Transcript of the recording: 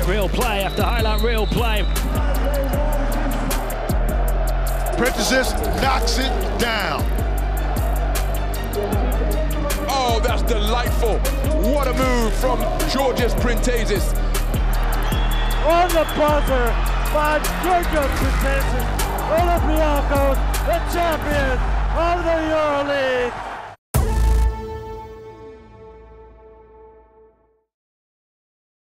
highlight reel play after highlight reel play. Printezis knocks it down. Oh, that's delightful. What a move from Georgios Printezis. On the buzzer by Georgios Printezis, Olympiacos, the champions of the EuroLeague.